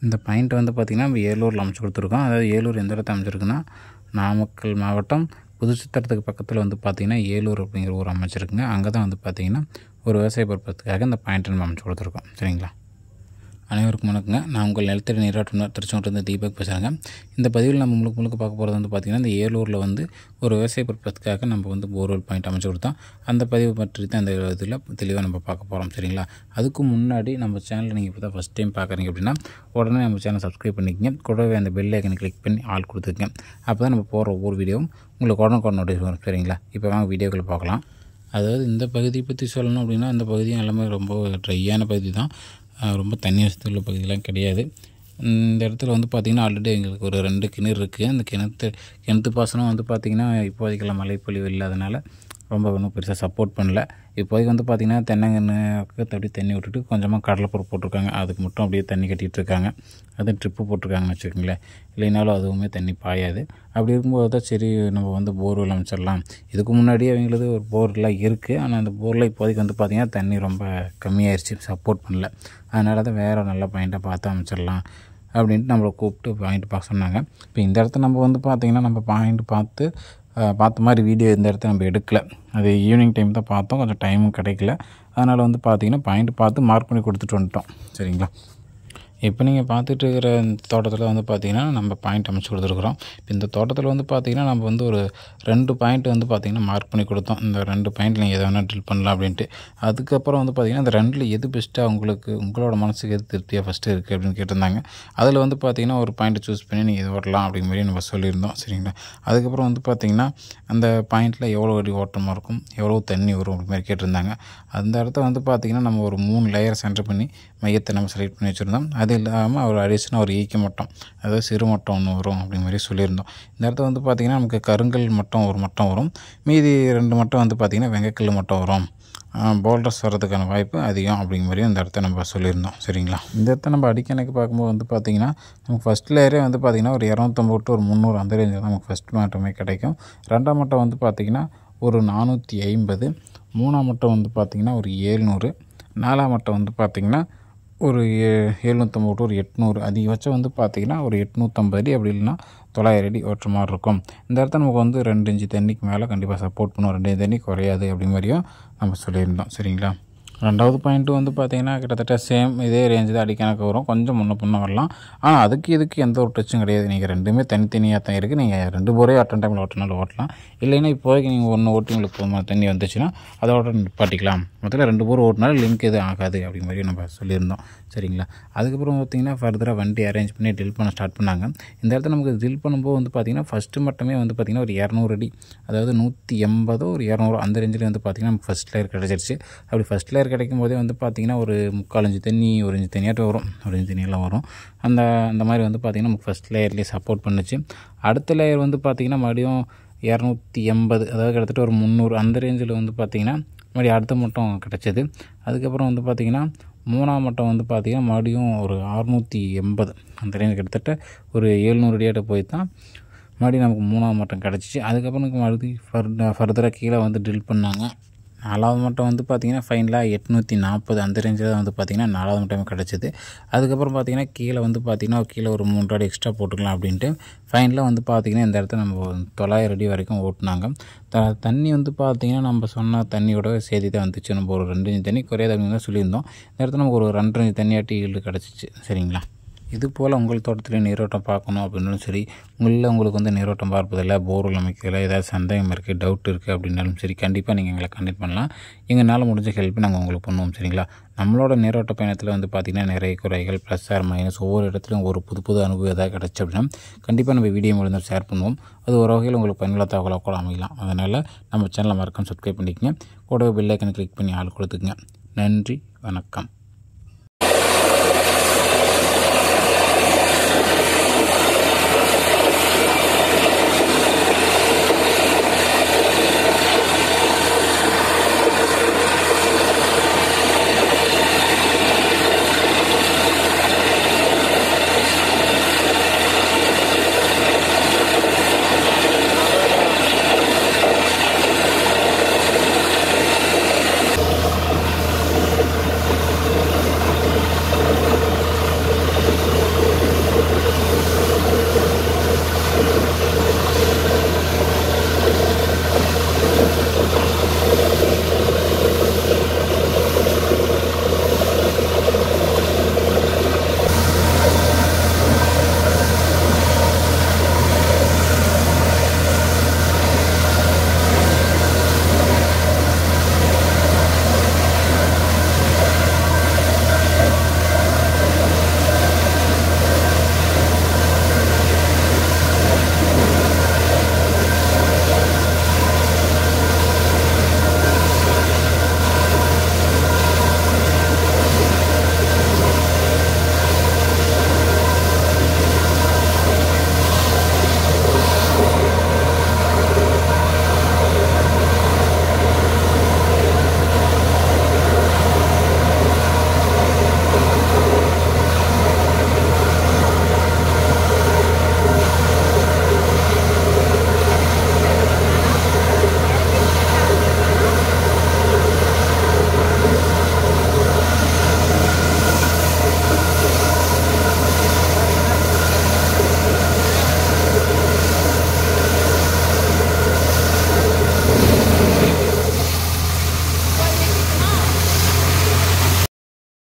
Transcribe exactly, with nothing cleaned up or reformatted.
இந்த பாயிண்ட் வந்து பார்த்திங்கன்னா நம்ம ஏலூரில் அமைச்சு கொடுத்துருக்கோம். அதாவது ஏலூர் எந்த இடத்துல அமைச்சிருக்குன்னா நாமக்கல் மாவட்டம் புதுச்சித்திரத்துக்கு பக்கத்தில் வந்து பார்த்திங்கன்னா ஏலூர் அப்படிங்கிற ஊர் அமைச்சிருக்குங்க. அங்கே தான் வந்து பார்த்திங்கன்னா ஒரு விவசாய பருப்பத்துக்காக இந்த பாயிண்ட் நம்ம அமைச்சு கொடுத்துருக்கோம். சரிங்களா? அனைவருக்கும் வணக்கங்க. நான் உங்கள் நிலத்தடி நீராட்டம் திருச்செங்கோட்டிலிருந்து தீபக் பேசுகிறேங்க. இந்த பதிவில் நம்ம முழுக்க முழுக்க பார்க்க போகிறது வந்து பார்த்திங்கன்னா இந்த ஏலூரில் வந்து ஒரு விவசாய பருப்பத்துக்காக நம்ம வந்து போர்வெல் பாயிண்ட் அமைச்சு கொடுத்தோம். அந்த பதிவு பற்றி தான் இந்த இதில் தெளிவாக நம்ம பார்க்க போகிறோம். சரிங்களா? அதுக்கு முன்னாடி நம்ம சேனலில் நீங்கள் இப்போ தான் ஃபஸ்ட் டைம் பார்க்குறீங்க அப்படின்னா உடனே நம்ம சேனல் சப்ஸ்கிரைப் பண்ணிக்கங்க. கூடவே அந்த பெல் ஐக்கனை கிளிக் பண்ணி ஆல் கொடுத்துருங்க. அப்போ தான் நம்ம போகிற ஒவ்வொரு வீடியோவும் உங்களுக்கு உடனே உடனே நோட்டீஸ் வரும். சரிங்களா? இப்போ வாங்க வீடியோக்களை பார்க்கலாம். அதாவது இந்த பகுதியை பற்றி சொல்லணும் அப்படின்னா இந்த பகுதியும் எல்லாமே ரொம்ப ட்ரையான பகுதி தான். ரொம்ப தண்ணி வசதி உள்ள பகுதியெலாம் கிடையாது. இந்த இடத்துல வந்து பார்த்திங்கன்னா ஆல்ரெடி எங்களுக்கு ஒரு ரெண்டு கிணறு இருக்குது. அந்த கிணத்து கிணத்து பாசனம் வந்து பார்த்திங்கன்னா இப்போதைக்கெல்லாம் மழைப்பொழிவு இல்லாதனால ரொம்ப ஒன்றும் பெருசாக சப்போர்ட் பண்ணல. இப்போதைக்கு வந்து பார்த்திங்கன்னா தென்னங்கன்றுக்கு அப்படியே தண்ணி விட்டுட்டு கொஞ்சமாக கடலைப்பருப்பு போட்டிருக்காங்க. அதுக்கு மட்டும் அப்படியே தண்ணி கட்டிகிட்டு இருக்காங்க. அது ட்ரிப்பு போட்டிருக்காங்கன்னு வச்சுக்கோங்களேன். இல்லைனாலும் அதுவுமே தண்ணி பாயாது. அப்படி இருக்கும்போது தான் சரி நம்ம வந்து போர்வெல் அமைச்சிடலாம். இதுக்கு முன்னாடியே அவங்களது ஒரு போர்லாம் இருக்குது. ஆனால் அந்த போரில் இப்போதைக்கு வந்து பார்த்திங்கன்னா தண்ணி ரொம்ப கம்மியாயிருச்சு, சப்போர்ட் பண்ணல. அதனால தான் வேறு நல்ல பாயிண்ட்டாக பார்த்து அமைச்சிடலாம் அப்படின்ட்டு நம்மளை கூப்பிட்டு பாயிண்ட் பார்க்க சொன்னாங்க. இப்போ இந்த இடத்த நம்ம வந்து பார்த்திங்கன்னா நம்ம பாயிண்ட் பார்த்து பார்த்த மாதிரி வீடியோ இந்த இடத்த நம்ம எடுக்கலை. அது ஈவினிங் டைம் தான் பார்த்தோம். கொஞ்சம் டைமும் கிடைக்கல. அதனால் வந்து பார்த்திங்கன்னா பாயிண்ட் பார்த்து மார்க் பண்ணி கொடுத்துட்டு வந்துட்டோம். சரிங்களா? இப்போ நீங்கள் பார்த்துட்டு இருக்கிற இந்த தோட்டத்தில் வந்து பார்த்திங்கன்னா நம்ம பாயிண்ட் அமைச்சு கொடுத்துருக்குறோம். இப்போ இந்த தோட்டத்தில் வந்து பார்த்திங்கன்னா நம்ம வந்து ஒரு ரெண்டு பாயிண்ட் வந்து பார்த்திங்கன்னா மார்க் பண்ணி கொடுத்தோம். இந்த ரெண்டு பாயிண்ட் நீங்கள் எதை வேணால் ட்ரில் பண்ணலாம் அப்படின்ட்டு. அதுக்கப்புறம் வந்து பார்த்திங்கன்னா இந்த ரெண்டில் எது பெஸ்ட்டாக உங்களுக்கு உங்களோட மனசுக்கு எது திருப்தியாக ஃபஸ்ட்டு இருக்குது அப்படின்னு கேட்டிருந்தாங்க. அதில் வந்து பார்த்திங்கன்னா ஒரு பாயிண்ட்டை சூஸ் பண்ணி நீங்கள் இது ஓட்டலாம் அப்படிங்கிற மாதிரி நம்ம சொல்லியிருந்தோம். சரிங்களா? அதுக்கப்புறம் வந்து பார்த்திங்கன்னா அந்த பாயிண்ட்டில் எவ்வளோ அடி ஓட்டமாக இருக்கும், எவ்வளோ தண்ணி வரும் அப்படி மாதிரி கேட்டிருந்தாங்க. அந்த இடத்த வந்து பார்த்திங்கன்னா நம்ம ஒரு மூணு லேயர் சென்டர் பண்ணி மையத்தை நம்ம செலக்ட் பண்ணி வச்சுருந்தோம். அது இல்லாமல் ஒரு அடிஷனாக ஒரு ஈக்க மட்டம், அதாவது சிறு மட்டம் ஒன்று வரும் அப்படிங்கிற மாதிரி சொல்லியிருந்தோம். இந்த இடத்துல வந்து பார்த்திங்கன்னா நமக்கு கருங்கல் மட்டம் ஒரு மட்டம் வரும். மீதி ரெண்டு மட்டம் வந்து பார்த்திங்கன்னா வெங்கைக்கல் மட்டம் வரும். போல்டர்ஸ் வர்றதுக்கான வாய்ப்பு அதிகம் அப்படிங்கிற மாதிரி அந்த இடத்த நம்ம சொல்லியிருந்தோம். சரிங்களா? இந்த இடத்த நம்ம அடிக்கணக்கு பார்க்கும்போது வந்து பார்த்திங்கன்னா நமக்கு ஃபஸ்ட் லேயரே வந்து பார்த்திங்கன்னா ஒரு இரநூத்தம்பது டு ஒரு முந்நூறு அந்த ரேஞ்சில் நமக்கு ஃபஸ்ட் மட்டமே கிடைக்கும். ரெண்டாம் மட்டம் வந்து பார்த்திங்கன்னா ஒரு நானூற்றி ஐம்பது, மூணாம் மட்டம் வந்து பார்த்திங்கன்னா ஒரு ஏழ்நூறு, நாலாம் மட்டம் வந்து பார்த்திங்கன்னா ஒரு ஏ எழுநூற்றம்பது டு ஒரு எட்நூறு, அதிகபட்சம் வந்து பார்த்திங்கன்னா ஒரு எட்நூற்றம்பது அடி, அப்படி இல்லைன்னா தொள்ளாயிரம் அடி ஓட்டுற மாதிரி இருக்கும். இந்த இடத்த நமக்கு வந்து ரெண்டு இன்ச்சு தண்ணிக்கு மேலே கண்டிப்பாக சப்போர்ட் பண்ணுவோம். ரெண்டு இன்ச்சு தண்ணி குறையாது அப்படி மாதிரியும் நம்ம சொல்லியிருந்தோம். சரிங்களா? ரெண்டாவது பாயிண்ட்டு வந்து பார்த்திங்கன்னா கிட்டத்தட்ட சேம் இதே ரேஞ்சு தான் அடிக்கணக்கு வரும். கொஞ்சம் முன்ன பின்ன வரலாம். ஆனால் அதுக்கு இதுக்கு எந்த ஒரு டச்சும் கிடையாது. நீங்கள் ரெண்டுமே தனித்தனியாக தான் இருக்குது. நீங்கள் ரெண்டு போரே அட்டன் டைமில் ஓட்டினாலும் ஓட்டலாம். இல்லைன்னா இப்போதைக்கு நீங்கள் ஒன்று ஓட்டி உங்களுக்கு போதுமான தண்ணி வந்துச்சுன்னா அதோட நிப்பாட்டிக்கலாம். மொத்தத்தில் ரெண்டு போர் ஓட்டினாலும் லிங்க் எதுவும் ஆகாது அப்படி மாதிரி நம்ம சொல்லியிருந்தோம். சரிங்களா? அதுக்கப்புறம் பார்த்திங்கன்னா ஃபர்தராக வண்டி அரேஞ்ச் பண்ணி ட்ரில் பண்ண ஸ்டார்ட் பண்ணாங்க. இந்த இடத்துல நமக்கு ட்ரில் பண்ணும்போது வந்து பார்த்திங்கன்னா ஃபஸ்ட்டு மட்டுமே வந்து பார்த்திங்கன்னா ஒரு இரநூறு அடி, அதாவது நூற்றி எண்பதோ ஒரு இரநூறு அந்த ரேஞ்சில் வந்து பார்த்திங்கன்னா நமக்கு ஃபஸ்ட் லேயர் கிடச்சிருச்சு. அப்படி ஃபஸ்ட் லேயர் கிடைக்கும் போதே வந்து பார்த்திங்கன்னா ஒரு முக்கால் இன்ச்சு தண்ணி, ஒரு இன்ச்சு தண்ணியாட்டம் வரும், ஒரு இன்ச்சு தண்ணியெல்லாம் வரும். அந்த அந்த மாதிரி வந்து பார்த்திங்கன்னா நமக்கு ஃபஸ்ட் லேயர்லேயே சப்போர்ட் பண்ணுச்சு. அடுத்த லேயர் வந்து பார்த்திங்கன்னா மறுபடியும் இரநூத்தி எண்பது, அதாவது கிட்டத்தட்ட ஒரு முந்நூறு அந்த ரேஞ்சில் வந்து பார்த்திங்கன்னா மறுபடியும் அடுத்த மட்டம் கிடச்சிது. அதுக்கப்புறம் வந்து பார்த்திங்கன்னா மூணாம் மட்டம் வந்து பார்த்திங்கன்னா மறுபடியும் ஒரு அறுநூற்றி எண்பது அந்த ரேஞ்ச், கிட்டத்தட்ட ஒரு எழுநூறு அடியாட்ட போய் தான் மறுபடியும் நமக்கு மூணாம் மட்டம் கிடச்சிச்சு. அதுக்கப்புறம் நமக்கு மறுபடியும் ஃபர்த ஃபர்தராக கீழே வந்து ட்ரில் பண்ணாங்க. நாலாவது மட்டம் வந்து பார்த்திங்கன்னா ஃபைனலாக எட்நூற்றி நாற்பது அந்த ரேஞ்சில் தான் வந்து பார்த்திங்கன்னா நாலாவது மட்டமே கிடச்சிது. அதுக்கப்புறம் பார்த்திங்கன்னா கீழே வந்து பார்த்திங்கன்னா கீழே ஒரு மூன்று அடி எக்ஸ்ட்ரா போட்டுக்கலாம் அப்படின்ட்டு ஃபைனலாக வந்து பார்த்திங்கன்னா இந்த இடத்த நம்ம தொள்ளாயிரம் அடி வரைக்கும் ஓட்டினாங்க. த தண்ணி வந்து பார்த்திங்கன்னா நம்ம சொன்ன தண்ணியோட சேர்த்து தான் வந்துச்சு. நம்ம ஒரு ரெண்டு இன்ச்சு தண்ணி குறையாத அப்படின்னு தான் சொல்லியிருந்தோம். இந்த இடத்துல நமக்கு ஒரு ரெண்டரை இன்ச்சு தண்ணியாட்டி ஈல்டு கிடச்சிச்சு. சரிங்களா? இது போல் உங்கள் தோட்டத்தில் நீரோட்டம் பார்க்கணும் அப்படின்னாலும் சரி, உங்களில் உங்களுக்கு வந்து நீரோட்டம் பார்ப்பதில்லை, போர்வெல் அமைக்கிறதுல ஏதாவது சந்தேகம் இருக்குது, டவுட் இருக்குது அப்படின்னாலும் சரி, கண்டிப்பாக நீங்கள் எங்களை கான்டெக்ட் பண்ணலாம். எங்களால் முடிஞ்ச ஹெல்ப் நாங்கள் உங்களுக்கு பண்ணுவோம். சரிங்களா? நம்மளோட நீரோட்ட பயணத்தில் வந்து பார்த்திங்கன்னா நிறைய குறைகள் ப்ளஸ் ஆர் மைனஸ் ஒவ்வொரு இடத்துலையும் ஒரு புது புது அனுபவம் எதாவது கிடச்சி அப்படின்னா கண்டிப்பாக நம்ம வீடியோ மூலம் ஷேர் பண்ணுவோம். அது ஒரு வகையில் உங்களுக்கு பயனுள்ள தகவலாக கூட அமையலாம். அதனால் நம்ம சேனலை மறக்காம சப்ஸ்கிரைப் பண்ணிக்கங்க. கூடவே பெல் ஐக்கனை கிளிக் பண்ணி ஆள் கொடுத்துக்குங்க. நன்றி, வணக்கம்.